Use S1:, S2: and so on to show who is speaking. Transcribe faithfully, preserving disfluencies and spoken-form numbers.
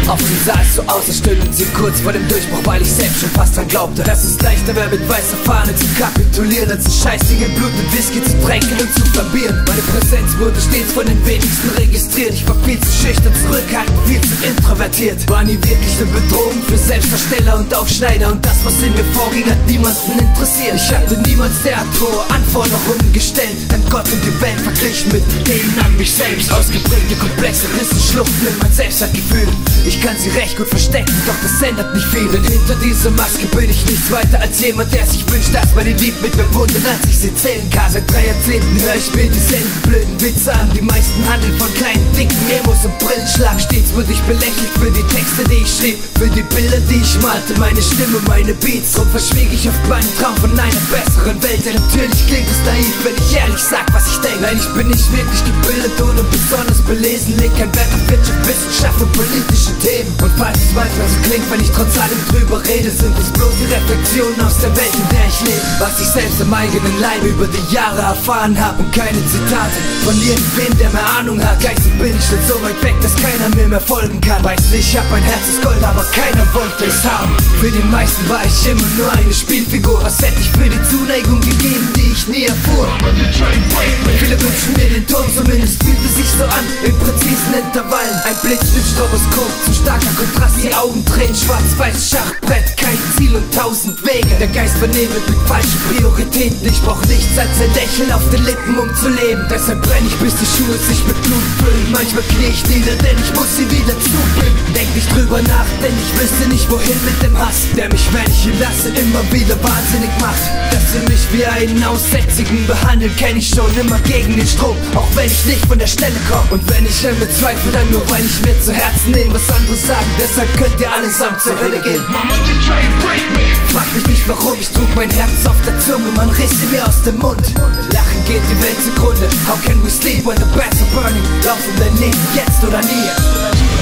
S1: Auf dem Saal so aus, als stünden sie kurz vor dem Durchbruch, weil ich selbst schon fast dran glaubte. Das ist leichter, wer mit weißer Fahne zu kapitulieren, als ein Scheißding in Blut und Whisky zu tränken und zu verbieren. Meine Präsenz wurde stets von den wenigsten registriert. Ich war viel zu schüchtern, zurückhaltend, viel zu introvertiert. War nie wirklich eine Bedrohung für Selbstdarsteller und Aufschneider, und das, was in mir vorging, hat niemanden interessiert. Ich hatte niemals derart hohe Anforderungen gestellt, an Gott und die Welt verglichen mit denen an mich selbst. Ausgeprägte komplexe Risse, Schluchten in mein Selbstwertgefühl. Ich kann sie recht gut verstecken, doch das ändert nicht viel. Denn hinter dieser Maske bin ich nichts weiter als jemand, der sich wünscht, dass man ihn liebt mit Bewundern, als ich sie zählen kann. Seit drei Jahrzehnten höre ich mir dieselben blöden Witze an. Die meisten handeln von kleinen, dicken Memos und Brillenschlag. Stets wurde ich belächelt für die Texte, die ich schrieb, für die Bilder, die ich malte, meine Stimme, meine Beats. Drum verschwieg ich oft meinen Traum von einer besseren Welt. Denn natürlich klingt es naiv, wenn ich ehrlich sag, was ich denke. Nein, ich bin nicht wirklich gebildet oder besonders belesen, leg kein Wert auf Wirtschaft, Wissenschaft und politische Themen. Und falls es manchmal so klingt, wenn ich trotz allem drüber rede, sind es bloß die Reflexionen aus der Welt, in der ich lebe. Was ich selbst im eigenen Leib über die Jahre erfahren habe, und keine Zitate von irgendwem, der mehr Ahnung hat. Geistig bin ich schon so weit weg, dass keiner mir mehr folgen kann. Weiß ich hab ein Herz aus Gold, aber keiner wollte es haben. Für die meisten war ich immer nur eine Spielfigur. Was hätte ich für die Zuneigung gegeben, die ich nie erfuhr? Viele wünschen mir den Tod, zumindest fühlt es sich so an, in präzisen Intervallen. Ein Blitz im Stroboskop, zu starker Kontrast, die Augen drehen, schwarz-weiß Schachbrett, kein Ziel und tausend Wege. Der Geist vernebelt mit falschen Prioritäten. Ich brauch nichts als ein Lächeln auf den Lippen, um zu leben. Deshalb brenn ich, bis die Schuhe sich mit Blut füllen. Manchmal knie ich nieder, denn ich muss sie wieder zubinden. Denk nicht drüber nach, denn ich wüsste nicht wohin mit dem Hass, der mich, wenn ich ihn lasse, immer wieder wahnsinnig macht. Dass sie mich wie einen Aussätzigen behandeln, kenn ich schon immer gegen den Strom, auch wenn ich nicht von der Stelle komm. Und wenn ich an mir zweifle, dann nur weil ich mir zu Herzen nehme, was andere sagen. Deshalb könnt ihr allesamt zur Hölle gehen. Frag mich nicht warum, ich trug mein Herz auf der Zunge, man riss sie mir aus dem Mund. Lachen geht die Welt zugrunde. How can we sleep when the bats are burning? Laufen wir nicht, jetzt oder nie.